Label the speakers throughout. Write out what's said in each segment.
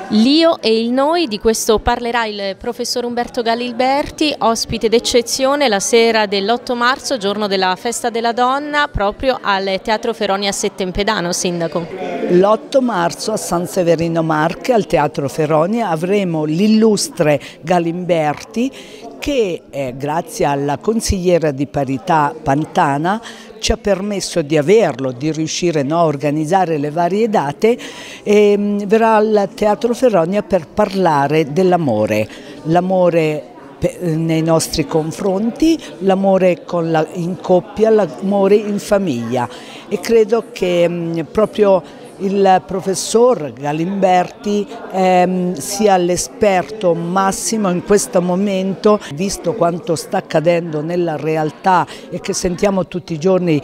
Speaker 1: L'io e il noi, di questo parlerà il professor Umberto Galimberti, ospite d'eccezione la sera dell'8 marzo, giorno della Festa della Donna, proprio al Teatro Feronia a Settempedano, Sindaco.
Speaker 2: L'8 marzo a San Severino Marche, al Teatro Feronia, avremo l'illustre Galimberti che, grazie alla consigliera di parità Pantana, ci ha permesso di averlo, di riuscire a organizzare le varie date, e verrà al Teatro Feronia per parlare dell'amore, l'amore nei nostri confronti, l'amore in coppia, l'amore in famiglia, e credo che proprio il professor Galimberti sia l'esperto massimo in questo momento, visto quanto sta accadendo nella realtà e che sentiamo tutti i giorni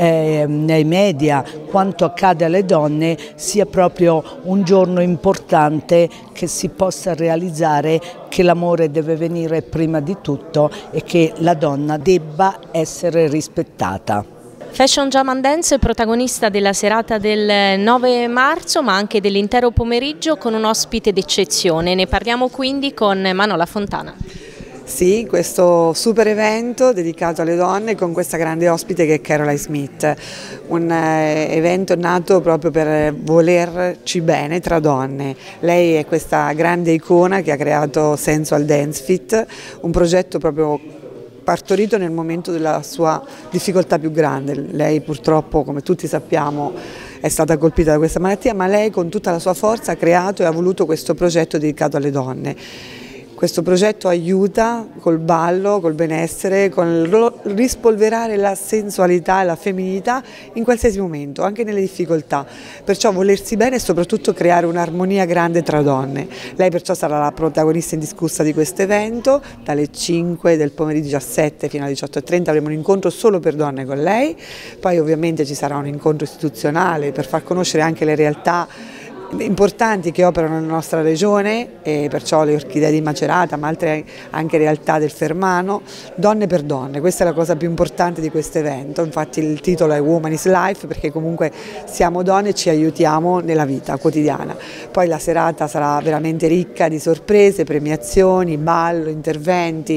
Speaker 2: nei media quanto accade alle donne, sia proprio un giorno importante che si possa realizzare che l'amore deve venire prima di tutto e che la donna debba essere rispettata.
Speaker 1: Fashion Jam and Dance è protagonista della serata del 9 marzo, ma anche dell'intero pomeriggio, con un ospite d'eccezione. Ne parliamo quindi con Manola Fontana.
Speaker 3: Sì, questo super evento dedicato alle donne con questa grande ospite che è Caroline Smith, un evento nato proprio per volerci bene tra donne. Lei è questa grande icona che ha creato Sensual Dance Fit, un progetto proprio partorito nel momento della sua difficoltà più grande. Lei purtroppo, come tutti sappiamo, è stata colpita da questa malattia, ma lei con tutta la sua forza ha creato e ha voluto questo progetto dedicato alle donne. Questo progetto aiuta col ballo, col benessere, con il rispolverare la sensualità e la femminilità in qualsiasi momento, anche nelle difficoltà. Perciò volersi bene e soprattutto creare un'armonia grande tra donne. Lei perciò sarà la protagonista indiscussa di questo evento, dalle 5 del pomeriggio 17 fino alle 18:30 avremo un incontro solo per donne con lei, poi ovviamente ci sarà un incontro istituzionale per far conoscere anche le realtà importanti che operano nella nostra regione, e perciò le orchidee di Macerata, ma altre anche realtà del Fermano, donne per donne. Questa è la cosa più importante di questo evento, infatti il titolo è Woman is Life, perché comunque siamo donne e ci aiutiamo nella vita quotidiana. Poi la serata sarà veramente ricca di sorprese, premiazioni, ballo, interventi,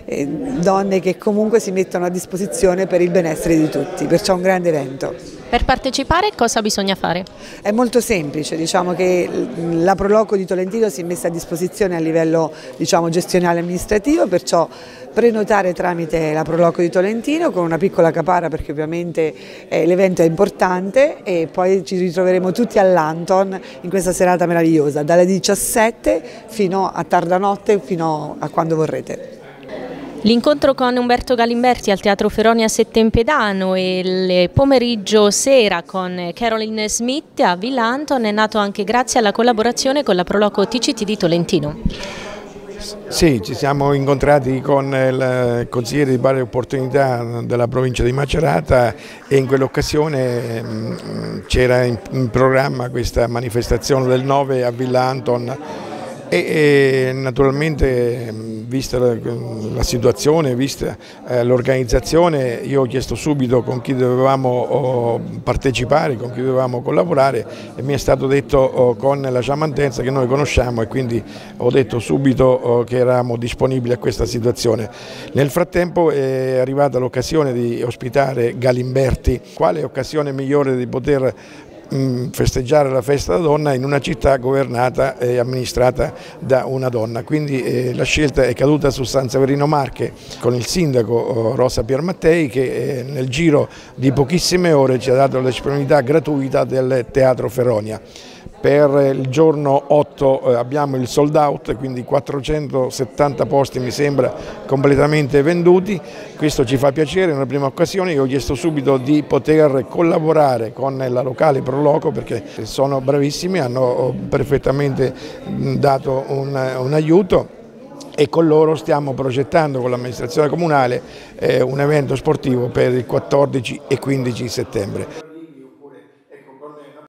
Speaker 3: donne che comunque si mettono a disposizione per il benessere di tutti, perciò un grande evento.
Speaker 1: Per partecipare cosa bisogna fare?
Speaker 3: È molto semplice, diciamo che la Proloco di Tolentino si è messa a disposizione a livello, diciamo, gestionale amministrativo, perciò prenotare tramite la Proloco di Tolentino con una piccola capara, perché ovviamente l'evento è importante, e poi ci ritroveremo tutti all'Anton in questa serata meravigliosa, dalle 17 fino a tarda notte, fino a quando vorrete.
Speaker 1: L'incontro con Umberto Galimberti al Teatro Feronia a Settempedano e il pomeriggio sera con Caroline Smith a Villa Anton è nato anche grazie alla collaborazione con la Proloco TCT di Tolentino.
Speaker 4: Sì, ci siamo incontrati con il consigliere di pari opportunità della provincia di Macerata, e in quell'occasione c'era in programma questa manifestazione del 9 a Villa Anton. E naturalmente, vista la situazione, vista l'organizzazione, io ho chiesto subito con chi dovevamo partecipare, con chi dovevamo collaborare, e mi è stato detto con la Ciamantenza, che noi conosciamo, e quindi ho detto subito che eravamo disponibili a questa situazione. Nel frattempo è arrivata l'occasione di ospitare Galimberti. Quale occasione migliore di poter festeggiare la festa della donna in una città governata e amministrata da una donna, quindi la scelta è caduta su San Severino Marche con il sindaco Rosa Piermattei, che nel giro di pochissime ore ci ha dato la disponibilità gratuita del Teatro Feronia. Per il giorno 8 abbiamo il sold out, quindi 470 posti mi sembra completamente venduti. Questo ci fa piacere, è una prima occasione. Io ho chiesto subito di poter collaborare con la locale Proloco, perché sono bravissimi, hanno perfettamente dato un aiuto, e con loro stiamo progettando con l'amministrazione comunale un evento sportivo per il 14 e 15 settembre.